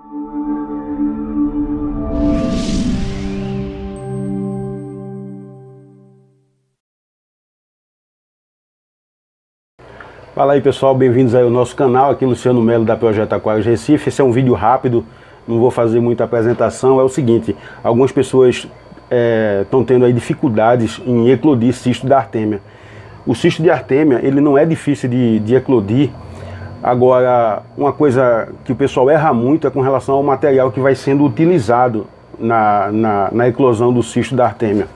Fala aí pessoal, bem-vindos aí ao nosso canal, aqui Luciano Melo da Projeto Aquários Recife. Esse é um vídeo rápido, não vou fazer muita apresentação. É o seguinte, algumas pessoas estão tendo aí dificuldades em eclodir cisto da artêmia. O cisto de artêmia, ele não é difícil de eclodir. Agora, uma coisa que o pessoal erra muito é com relação ao material que vai sendo utilizado na eclosão do cisto da artêmia.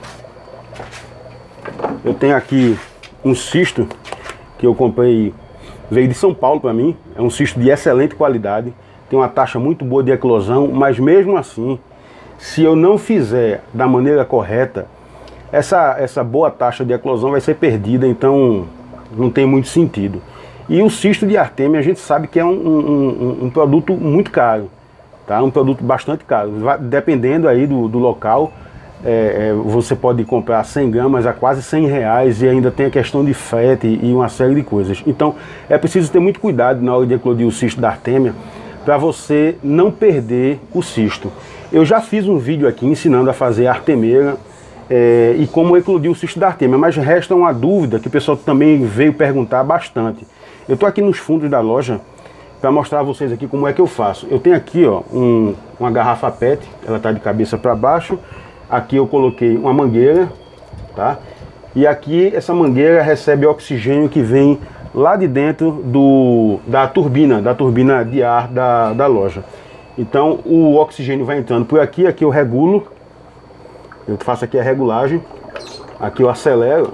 Eu tenho aqui um cisto que eu comprei, veio de São Paulo para mim, é um cisto de excelente qualidade, tem uma taxa muito boa de eclosão, mas mesmo assim, se eu não fizer da maneira correta, essa boa taxa de eclosão vai ser perdida, então não tem muito sentido. E o cisto de artêmia a gente sabe que é um produto muito caro, tá? Um produto bastante caro, dependendo aí do local. Você pode comprar 100 gramas a quase 100 reais e ainda tem a questão de frete e uma série de coisas. Então é preciso ter muito cuidado na hora de eclodir o cisto da artêmia para você não perder o cisto. Eu já fiz um vídeo aqui ensinando a fazer artemeira e como eclodir o cisto da artêmia, mas resta uma dúvida que o pessoal também veio perguntar bastante. Eu estou aqui nos fundos da loja para mostrar a vocês aqui como é que eu faço. Eu tenho aqui ó, uma garrafa PET, ela está de cabeça para baixo. Aqui eu coloquei uma mangueira, tá? E aqui essa mangueira recebe oxigênio que vem lá de dentro da turbina de ar da loja. Então o oxigênio vai entrando por aqui, aqui eu regulo, eu faço aqui a regulagem, aqui eu acelero,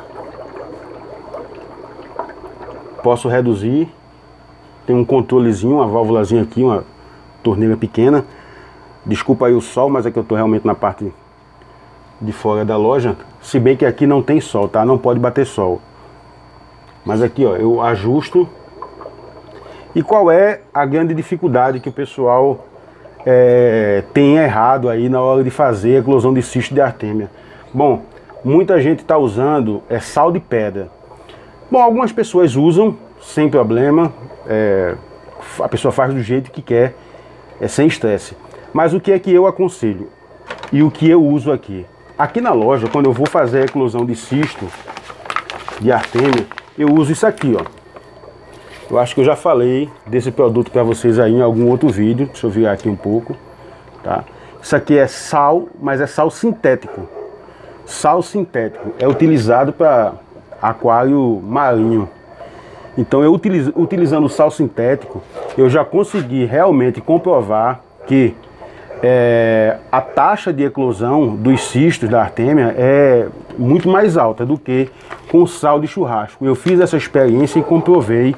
posso reduzir, tem um controlezinho, uma válvulazinha aqui, uma torneira pequena. Desculpa aí o sol, mas é que eu estou realmente na parte de fora da loja, se bem que aqui não tem sol, tá? Não pode bater sol. Mas aqui, ó, eu ajusto. E qual é a grande dificuldade que o pessoal tem errado aí na hora de fazer a eclosão de cisto de artêmia? Bom, muita gente está usando sal de pedra. Bom, algumas pessoas usam sem problema, a pessoa faz do jeito que quer, sem estresse. Mas o que é que eu aconselho? E o que eu uso aqui? Aqui na loja, quando eu vou fazer a eclosão de cisto de artêmia, eu uso isso aqui, ó. Eu acho que eu já falei desse produto para vocês aí em algum outro vídeo. Deixa eu virar aqui um pouco, tá? Isso aqui é sal, mas é sal sintético. Sal sintético é utilizado para aquário marinho. Então eu utilizando o sal sintético, eu já consegui realmente comprovar que a taxa de eclosão dos cistos da artêmia é muito mais alta do que com sal de churrasco. Eu fiz essa experiência e comprovei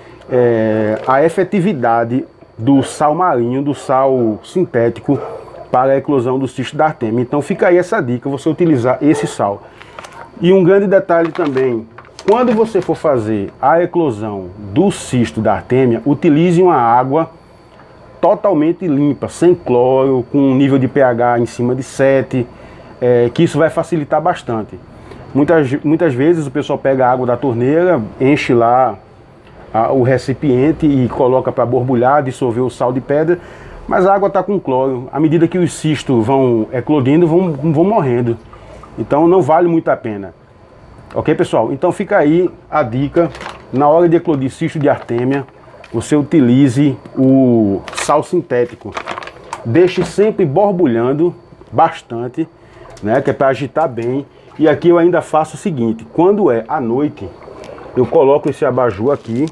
a efetividade do sal marinho, do sal sintético para a eclosão do cisto da artêmia. Então fica aí essa dica, você utilizar esse sal. E um grande detalhe também, quando você for fazer a eclosão do cisto da artêmia, utilize uma água totalmente limpa, sem cloro, com um nível de pH em cima de 7, que isso vai facilitar bastante. Muitas vezes o pessoal pega a água da torneira, enche lá o recipiente e coloca para borbulhar, dissolver o sal de pedra, mas a água está com cloro. À medida que os cistos vão eclodindo, vão morrendo. Então não vale muito a pena. Ok, pessoal? Então fica aí a dica, na hora de eclodir cisto de artêmia, você utilize o sal sintético. Deixe sempre borbulhando bastante, né, que é para agitar bem. E aqui eu ainda faço o seguinte, quando é à noite, eu coloco esse abajur aqui,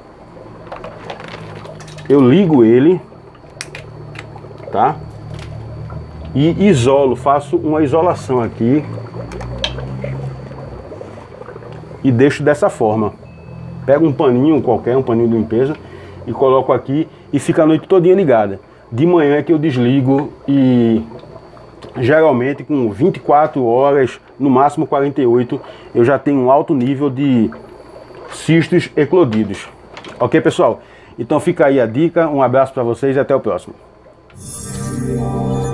eu ligo ele, tá? E isolo, faço uma isolação aqui e deixo dessa forma. Pego um paninho qualquer, um paninho de limpeza, e coloco aqui e fica a noite todinha ligada. De manhã é que eu desligo e geralmente com 24 horas, no máximo 48, eu já tenho um alto nível de cistos eclodidos. Ok, pessoal? Então fica aí a dica, um abraço para vocês e até o próximo.